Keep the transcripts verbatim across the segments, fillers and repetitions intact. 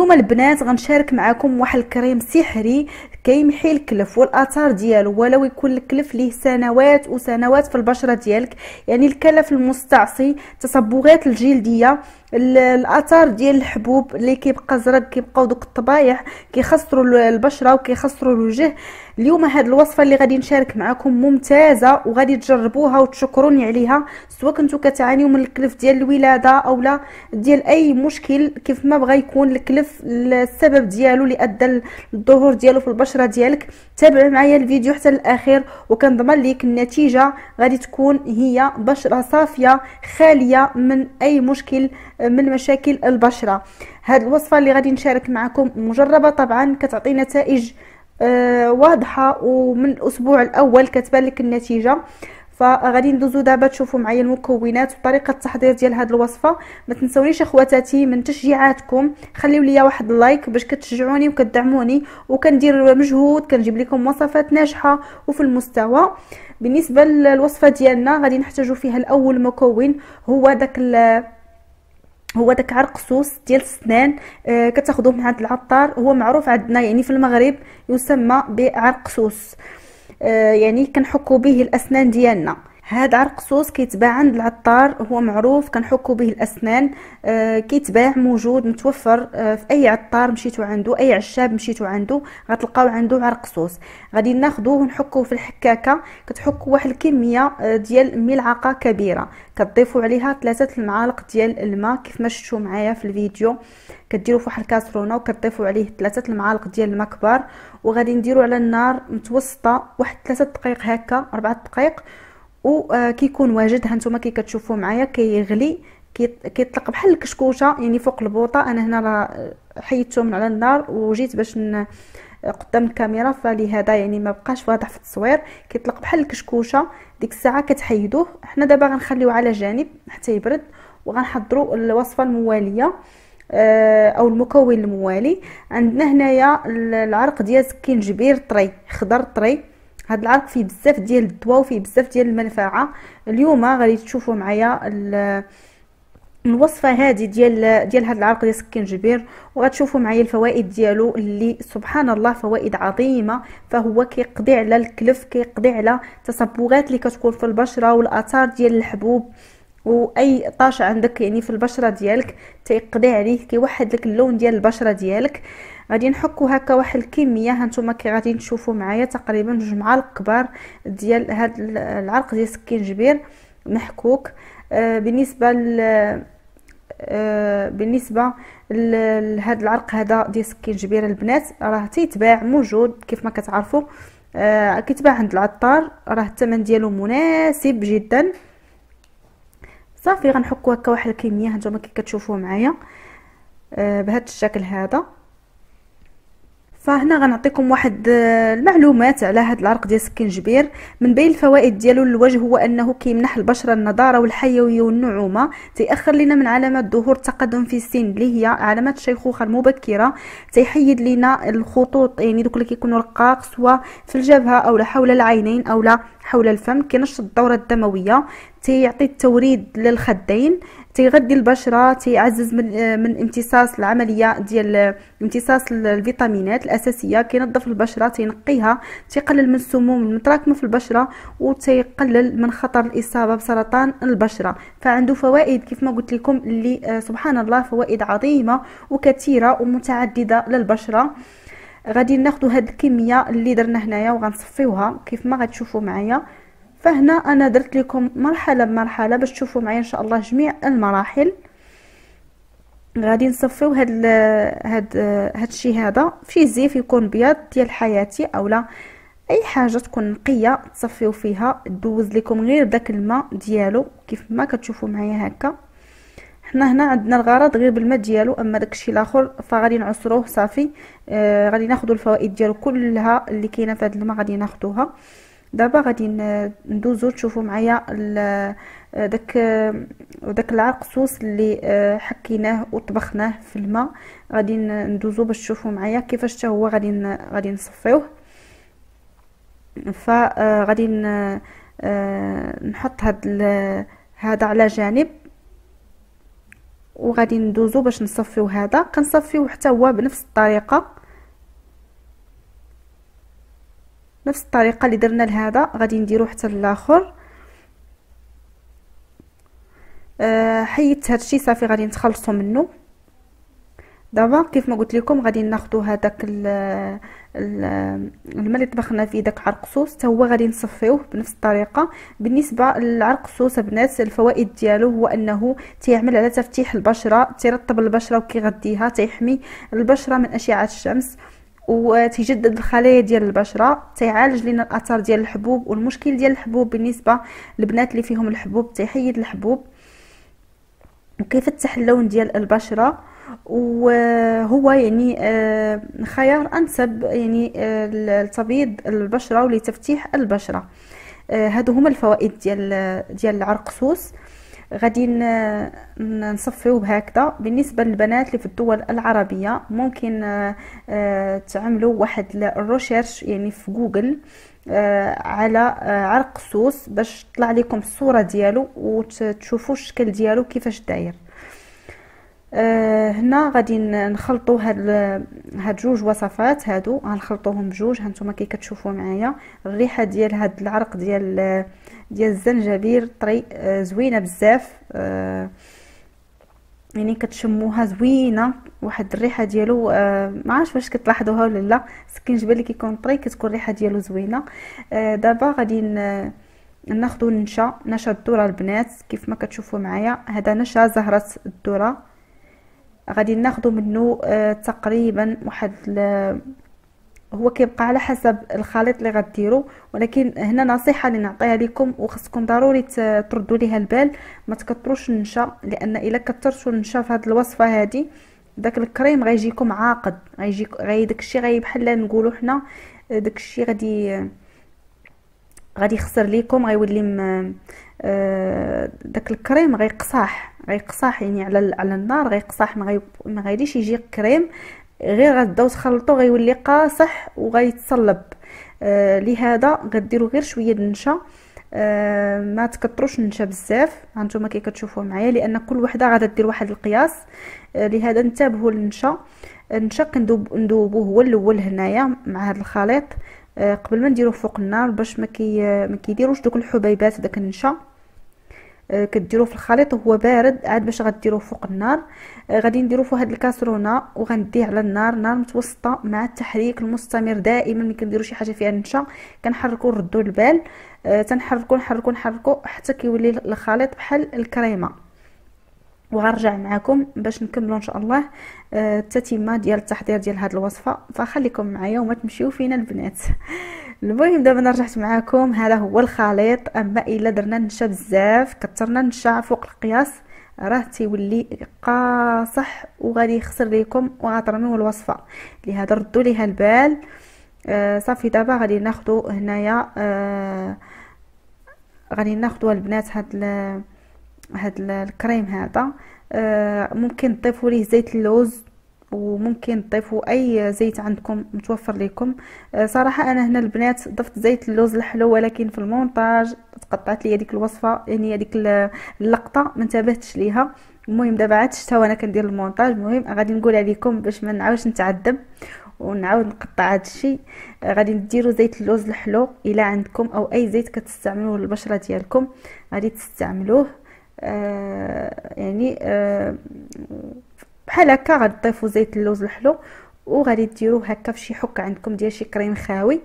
اليوم البنات غنشارك معكم واحد الكريم سحري كيمحي الكلف والاثار ديالو، ولو يكون الكلف ليه سنوات وسنوات في البشره ديالك، يعني الكلف المستعصي، تصبغات الجلديه، الاثار ديال الحبوب اللي كيبقى زرق، كيبقاو دوك الطبايح كيخسروا البشره وكيخسروا الوجه. اليوم هاد الوصفه اللي غادي نشارك معكم ممتازه وغادي تجربوها وتشكروني عليها، سواء كنتو كتعانيو من الكلف ديال الولاده او لا ديال اي مشكل كيف ما بغى يكون الكلف السبب ديالو اللي ادى الظهور ديالو في البشره ديالك. تابع معايا الفيديو حتى الاخير وكنضمن لك النتيجه غادي تكون هي بشره صافيه خاليه من اي مشكل من مشاكل البشره. هاد الوصفه اللي غادي نشارك معكم مجربه طبعا، كتعطي نتائج آه واضحه، ومن الاسبوع الاول كتبان لك النتيجه. فغادي ندوزو دابا تشوفوا معايا المكونات وطريقه التحضير ديال هاد الوصفه. ما تنسونيش اخواتاتي من تشجيعاتكم، خليو لي واحد اللايك باش كتشجعوني وكتدعموني، وكندير مجهود كنجيب لكم وصفات ناجحه وفي المستوى. بالنسبه للوصفه ديالنا غادي نحتاجو فيها الاول مكون هو داك هو داك عرقسوس ديال السنان. آه كتاخذوه من عند العطار، هو معروف عندنا يعني في المغرب يسمى بعرقسوس، آه يعني كنحكوا به الاسنان ديالنا. هاد عرقسوس كيتباع عند العطار، هو معروف كنحكوا به الاسنان. آه كيتباع موجود متوفر آه في اي عطار مشيتو عنده، اي عشاب مشيتو عنده غتلقاو عنده عرقسوس. غادي ناخذوه ونحكوه في الحكاكه. كتحكوا واحد الكميه آه ديال ملعقه كبيره، كتضيفوا عليها ثلاثه المعالق ديال الماء كيف ما شفتوا معايا في الفيديو. كديروا في واحد الكاسرونه وكتضيفوا عليه ثلاثه المعالق ديال الماء كبار، وغادي نديروا على النار متوسطه واحد ثلاثة دقائق هكا أربعة دقائق، وكيكون واجد. هانتوما كي كتشوفوا معايا كيغلي كيطلق بحال الكشكوشه يعني فوق البوطه. انا هنا راه حيدته من على النار وجيت باش ن... قدام الكاميرا، فلهذا يعني ما بقاش واضح في التصوير. كيطلق بحال الكشكوشه، ديك الساعه كتحيدوه. حنا دابا غنخليوه على جانب حتى يبرد، وغنحضروا الوصفه المواليه او المكون الموالي. عندنا هنايا العرق ديال سكينجبير طري، خضر طري. هاد العرق فيه بزاف ديال الدواء وفيه بزاف ديال المنفعه. اليوم غادي تشوفوا معايا الوصفه هذه ديال ديال هاد العرق ديال السكينجبير، وغتشوفوا معايا الفوائد ديالو اللي سبحان الله فوائد عظيمه. فهو كيقضي على الكلف، كيقضي على التصبغات اللي كتكون في البشره والاثار ديال الحبوب واي طاش عندك يعني في البشره ديالك تيقضي عليه، كيوحد لك اللون ديال البشره ديالك. غادي نحكوا هكا واحد الكميه، هانتوما كي غادي تشوفوا معايا تقريبا جوج معالق كبار ديال هاد العرق ديال السكينجبير محكوك. آه بالنسبه ل آه بالنسبه لهاد العرق هذا ديال السكينجبير البنات راه تيتباع موجود كيف ما كتعرفوا، آه كيتباع عند العطار، راه الثمن ديالو مناسب جدا. صافي غنحكوا هكا واحد الكميه هانتوما كي كتشوفوا معايا آه بهذا الشكل هذا. فهنا غنعطيكم واحد المعلومات على هذا العرق ديال السكينجبير. من بين الفوائد ديالو للوجه هو انه كيمنح البشره النضاره والحيويه والنعومه، تيأخر لنا من علامات ظهور التقدم في السن اللي هي علامات الشيخوخه المبكره، تيحيد لنا الخطوط يعني دوك اللي كيكونوا رقاق سواء في الجبهه او لا حول العينين او لا حول الفم، كينشط الدوره الدمويه، تيعطي التوريد للخدين، تيغذي البشره، تيعزز من من امتصاص العمليه ديال امتصاص الفيتامينات الاساسيه، كينظف البشره، تينقيها، تيقلل من السموم المتراكمه في البشره، وتيقلل من خطر الاصابه بسرطان البشره. فعنده فوائد كيف ما قلت لكم اللي سبحان الله فوائد عظيمه وكثيره ومتعدده للبشره. غادي ناخذ هاد الكميه اللي درنا هنايا وغنصفيوها كيف ما غتشوفوا معايا. فهنا انا درت لكم مرحله بمرحله باش تشوفوا معايا ان شاء الله جميع المراحل. غادي نصفيو هاد ال هاد هاد الشيء هذا في زيف يكون بيض ديال حياتي اولا اي حاجه تكون نقيه تصفيو فيها، دوز لكم غير داك الماء ديالو كيف ما كتشوفوا معايا هكا. حنا هنا عندنا الغرض غير بالماء ديالو، اما داكشي الاخر فغادي نعصروه صافي. آه غادي ناخذوا الفوائد ديالو كلها اللي كاينه في هذا الماء غادي ناخذوها. دابا غادي ندوزو تشوفوا معايا داك داك العرقسوس اللي حكيناه وطبخناه في الماء، غادي ندوزو باش تشوفوا معايا كيفاش حتى هو غادي غادي نصفيوه. فغادي نحط هاد هذا على جانب، وغادي ندوزو باش نصفيو هذا. كنصفيو حتى هو بنفس الطريقه، نفس الطريقه اللي درنا لهذا غادي نديرو حتى الاخر. أه حيدت هادشي صافي، غادي نتخلصوا منه. دابا كيف ما قلت لكم غادي ناخذوا هذاك الماء اللي طبخنا فيه داك عرقسوس حتى هو غادي نصفيوه بنفس الطريقه. بالنسبه للعرقسوس البنات الفوائد ديالو هو انه تيعمل على تفتيح البشره، تيرطب البشره وكيغذيها، تيحمي البشره من اشعه الشمس، وتيجدد الخلايا ديال البشره، تيعالج لنا الاثار ديال الحبوب والمشكل ديال الحبوب. بالنسبه للبنات اللي فيهم الحبوب تيحيد الحبوب وكيفتح اللون ديال البشره، وهو يعني خيار انسب يعني لتبييض البشره ولتفتيح البشره. هادو هما الفوائد ديال ديال العرقسوس. غادي نصفيوه هكذا. بالنسبه للبنات اللي في الدول العربيه ممكن تعملوا واحد الريشيرش يعني في جوجل على عرقسوس باش تطلع لكم الصوره ديالو وتشوفوا الشكل ديالو كيفاش داير. آه هنا غادي نخلطوا هاد هاد جوج وصفات، هادو غنخلطوهم بجوج. هانتوما كي كتشوفوا معايا الريحه ديال هاد العرق ديال ديال الزنجبيل طري آه زوينه بزاف، آه يعني كتشموها زوينه، واحد الريحه ديالو آه ما عرفتش واش كتلاحظوها ولا لا، السكينجبيل اللي كيكون طري كتكون الريحه ديالو زوينه. آه دابا غادي ناخذوا نشا نشا الذره البنات كيف ما كتشوفوا معايا. هذا نشا زهره الذره، غادي ناخذوا منه آه تقريبا واحد هو كيبقى على حسب الخليط اللي غديروا، ولكن هنا نصيحه اللي نعطيها لكم وخصكم ضروري تردوا ليها البال، ما تكثروش النشا، لان الا كثرتوا النشا في هذه الوصفه هذه داك الكريم غيجيكم عاقد، غيجي غي داكشي غي بحال نقولوا حنا داكشي غادي غادي يخسر ليكم، غيولي آه داك الكريم غيقصاح غيقصاح يعني على على النار غيقصاح، ما غي ما غاديش يجي كريم، غير غتبداو تخلطوا غيولي قاصح وغيتصلب. آه لهذا غديروا غير شويه النشا، آه ما تكثروش النشا بزاف. هانتوما كي كتشوفوا معايا لان كل وحده غادا دير واحد القياس، آه لهذا انتبهوا للنشا. النشا كندوب ندوبوه هو الاول هنايا مع هذا الخليط آه قبل ما نديروه فوق النار باش ما كي ما كيديروش دوك الحبيبات داك النشا. آه كديروه في الخليط وهو بارد عاد باش غديروه فوق النار. آه غادي نديروه في هذه الكاسرونه وغنديه على النار نار متوسطه مع التحريك المستمر دائما. ملي كنديروا شي حاجه فيها النشا كنحركوا نردوا البال، آه تنحركوا نحركوا نحركوا حتى كيولي الخليط بحال الكريمه. وغنرجع معكم باش نكملوا ان شاء الله آه التتمه ديال التحضير ديال هذه الوصفه، فخليكم معايا وما تمشيو فينا البنات. المهم دابا انا رجعت معكم، هذا هو الخليط. اما الا درنا النشا بزاف كثرنا النشا فوق القياس راه تيولي قاصح وغادي يخسر ليكم وغترميو الوصفه، لهذا ردوا ليها البال. آه صافي دابا غادي ناخذوا هنايا آه غادي ناخذوا البنات هاد هاد الكريم هذا. آه ممكن تضيفوا ليه زيت اللوز وممكن تضيفوا اي زيت عندكم متوفر لكم. آه صراحه انا هنا البنات ضفت زيت اللوز الحلو، ولكن في المونتاج تقطعت لي هذيك الوصفه يعني هذيك اللقطه ما انتبهتش ليها. المهم دابا عاد شتا وانا كندير المونتاج. المهم غادي نقول عليكم باش ما نعاودش نتعذب ونعاود نقطع هذا الشيء. آه غادي نديروا زيت اللوز الحلو الى عندكم او اي زيت كتستعملوه للبشره ديالكم غادي تستعملوه. آه يعني آه بحال هكا غتضيفوا زيت اللوز الحلو وغادي ديروه هكا في شي حك عندكم ديال شي كريم خاوي.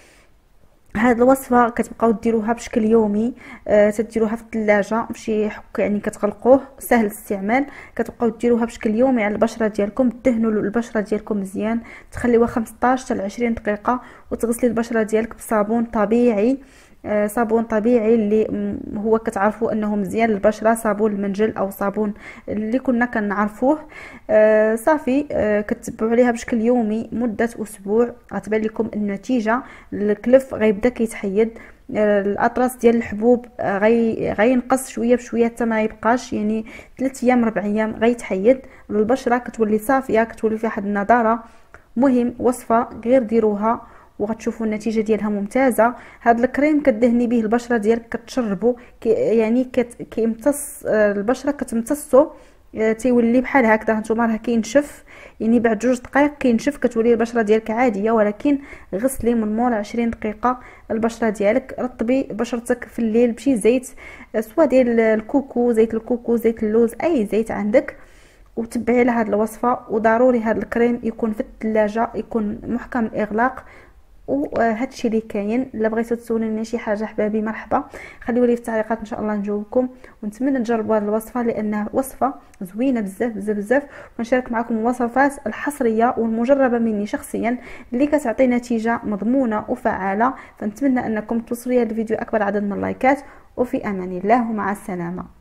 هاد الوصفه كتبقاو ديروها بشكل يومي، آه تديروها في الثلاجه بشي حك يعني كتغلقوه سهل الاستعمال، كتبقاو ديروها بشكل يومي على البشره ديالكم، دهنوا البشره ديالكم مزيان، تخليوها خمسطاش حتى عشرين دقيقه وتغسلي البشره ديالك بصابون طبيعي. آه صابون طبيعي اللي هو كتعرفوا انه مزيان للبشره، صابون المنجل او صابون اللي كنا كنعرفوه. آه صافي آه كتبعوا عليها بشكل يومي مده اسبوع غتبان لكم النتيجه. الكلف غيبدا كيتحيد، آه الاطراس ديال الحبوب آه غي غينقص شويه بشويه حتى ما يبقاش، يعني ثلاث ايام ربع ايام غيتحيد. البشره كتولي صافيه كتولي فيها واحد النضاره. مهم وصفه غير ديروها وغتشوفوا النتيجه ديالها ممتازه. هذا الكريم كدهني به البشره ديالك كتشربوا كي يعني كيمتص البشره كتمتصو تيولي بحال هكذا. هانتوما راه كينشف، يعني بعد جوج دقائق كينشف، كتولي البشره ديالك عاديه. ولكن غسلي من مور عشرين دقيقه البشره ديالك. رطبي بشرتك في الليل بشي زيت، سواء ديال الكوكو، زيت الكوكو، زيت اللوز، اي زيت عندك، وتبعي على هذه الوصفه. وضروري هذا الكريم يكون في الثلاجه، يكون محكم الاغلاق. وهادشي اللي كاين. الا بغيتو تسولوني شي حاجه حبابي مرحبا، خليوا لي في التعليقات ان شاء الله نجاوبكم. ونتمنى تجربوا هذه الوصفه لانها وصفه زوينه بزاف بزاف بزاف. ونشارك معكم الوصفات الحصريه والمجربه مني شخصيا اللي كتعطي نتيجه مضمونه وفعاله. فنتمنى انكم توصلوا لي هذا الفيديو اكبر عدد من اللايكات. وفي امان الله ومع السلامه.